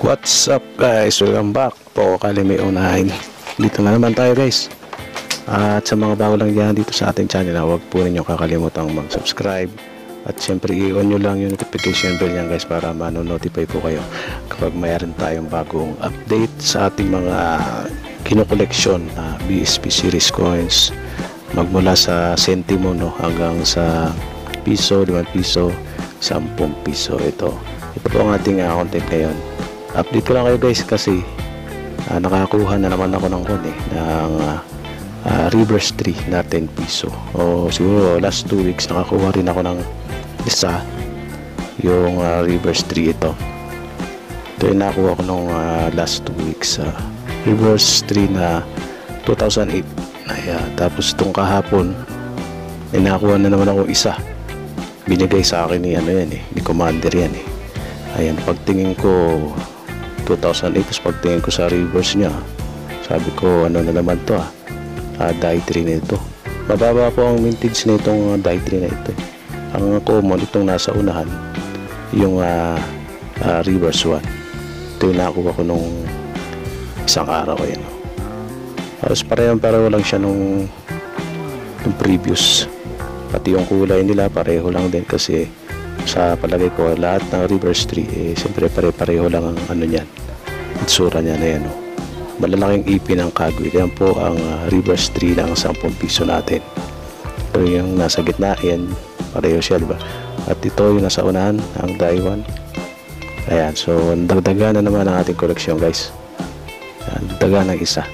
What's up guys? Welcome back po Kalime Unahin. Dito na naman tayo guys. At sa mga bago lang dyan dito sa ating channel, huwag po ninyo kakalimutang mag-subscribe. At syempre i-on nyo lang yung notification bell yan guys para mano-notify po kayo kapag mayroon tayong bagong update sa ating mga kinokoleksyon na BSP series coins. Magmula sa sentimo hanggang sa piso, 5 piso, 10 piso. Ito po ang ating content ngayon. Update ko lang kayo guys kasi nakakuha na naman ako ng ng reverse 3 na 10 piso. O siguro last 2 weeks nakakuha rin ako ng isa, yung reverse 3 ito. Ito yung nakakuha ko nung last 2 weeks. Reverse 3 na 2008. Ayan. Tapos itong kahapon nakakuha na naman ako isa. Binigay sa akin ni ni Commander yan eh. Ayan, pagtingin ko 2008, tapos pagtingin ko sa reverse niya, sabi ko ano na naman to die 3 na ito. Mababa po ang mintage na itong die 3 na ito. Ang common itong nasa unahan yung reverse 1. Ito yung nakuha ko nung isang araw. Ayan. Tapos pareho lang siya nung previous, pati yung kulay nila pareho lang din kasi sa palagay ko lahat ng reverse 3 siyempre pare-pareho lang ang niyan, itsura niya na yan. Malalaking ipin ng kagwit. Yan po ang reverse 3 ng 10 piso natin. Ito yung nasa gitna, yan pareho siya, diba? At ito yung nasa unahan, ang die 1. Ayan, so dagdagan na naman ang ating koleksyon guys. Dagdagan ng isa.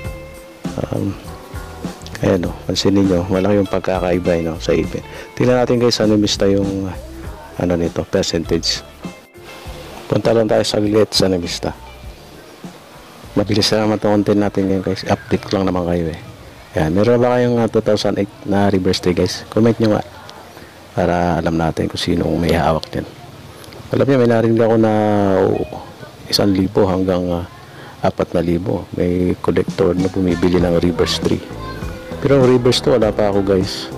Ayan pansin ninyo, malaki yung pagkakaiba sa ipin. Tingnan natin guys, mista yung nito, percentage. Punta lang tayo saglit sa mista. Mabilis na naman itong content natin ngayon guys. Update ko lang naman kayo Ayan, meron ba kayong 2008 na reverse 3 guys? Comment nyo nga para alam natin kung sinong may hawak din. Alam nyo, may narinig ako na 1,000 hanggang 4,000 may collector na bumibili ng reverse 3. Pero reverse to wala pa ako guys.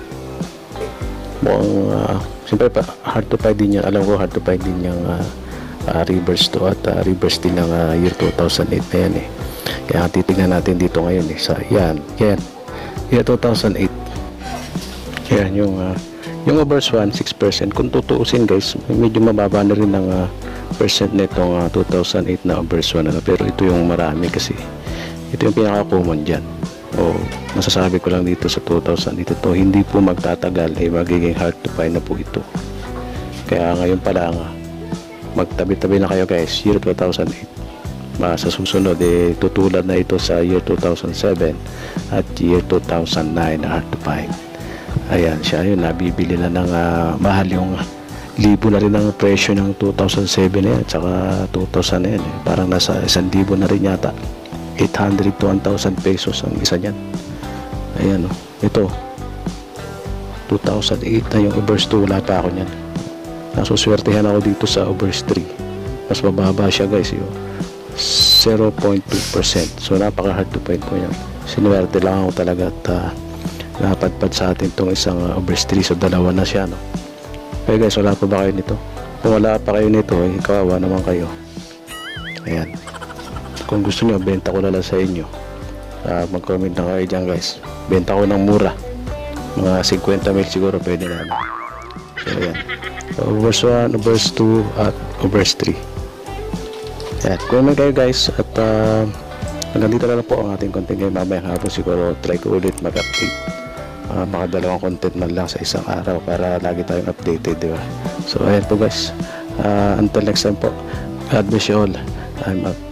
Mukhang siyempre hard to find din yan. Alam ko hard to find din yung reverse to at reverse din ng year 2008 na yan Kaya titignan natin dito ngayon sa yan year 2008. Yan yung reverse 1 6%. Kung tutuusin guys, medyo mababa na rin ng percent nitong 2008 na reverse 1 pero ito yung marami kasi ito yung pinaka common dyan. Masasabi ko lang dito sa 2008 ito hindi po magtatagal magiging hard to find na po ito. Kaya ngayon pa lang magtabi-tabi na kayo guys, year 2008. Sa susunod tutulad na ito sa year 2007 at year 2009 na hard to find. Ayan siya, yun nabibili na ng mahal yung libo na rin ang presyo ng 2007 na yan tsaka 2000 na yan parang nasa 1,000 na rin yata. 800 to 1,000 pesos ang isa niyan. Ayan ito 2008 na yung reverse 2, wala pa ako niyan. Nasuswertehan ako dito sa reverse 3. Mas mababa siya guys 0.2%. So napaka hard to find po yan. Sinuwerte lang ako talaga at napadpad sa atin itong isang reverse 3. So dalawa na siya Okay guys, wala pa ba kayo nito? Kung wala pa kayo nito kawawa naman kayo. Ayan, kung gusto nyo benta ko na lang sa inyo, mag-comment na kayo dyan guys. Benta ko ng mura, mga 50 mil siguro pwede na. So ayan, reverse 1, reverse 2 at reverse 3. Ayan, comment kayo guys. At hanggang dito na lang po ang ating content ngayon. Mamayang hapon siguro try ko ulit mag-update mga dalawang content man lang sa isang araw para lagi tayong updated, diba? So ayan po guys, until next time po, God bless you all. I'm out.